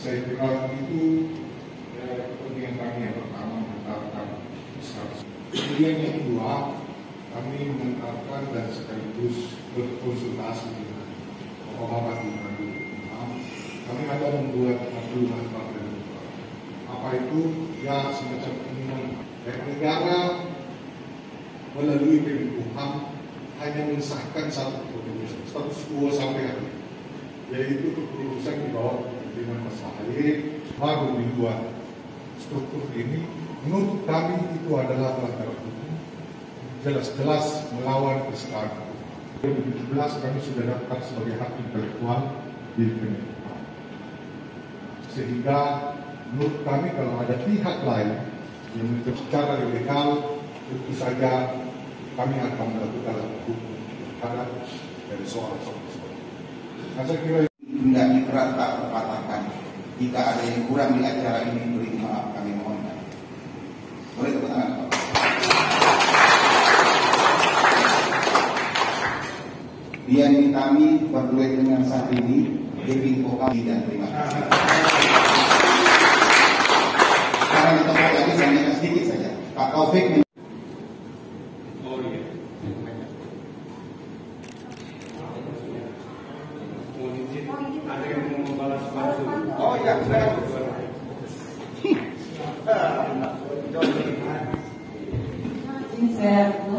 Saya kira itu kepentingan kami yang pertama menetapkan status. Kemudian yang kedua, kami menetapkan dan sekaligus berkonsultasi dengan Bapak di kami ada membuat aturan partai. Apa itu? Ya semacam ini. Negara melalui Kemenkumham hanya mensahkan satu keputusan status quo sampai hari ini, yaitu keputusan di bawah pimpinan Mas Ahaye baru dibuat struktur ini. Menurut kami itu adalah pelanggaran hukum, jelas-jelas melawan kestaraan. 2017 kami sudah daftar sebagai hak intelektual di Kemenkumham, sehingga menurut kami kalau ada pihak lain yang secara ilegal, tentu saja kami akan melakukan hukum terhadap dari soal-soal tersebut. Nah, saya kira tidak dikerat tak terpatahkan. Jika ada yang kurang di acara ini, beri maaf, kami mohonkan. Boleh tepuk tangan, Pak. Dian kami berduet dengan Sahridi, Dewi Pokali, dan terima kasih. Sekarang kita mau lagi saya sedikit saja. Pak Taufik. Ada yang mau membalas batu. Oh ya, Saya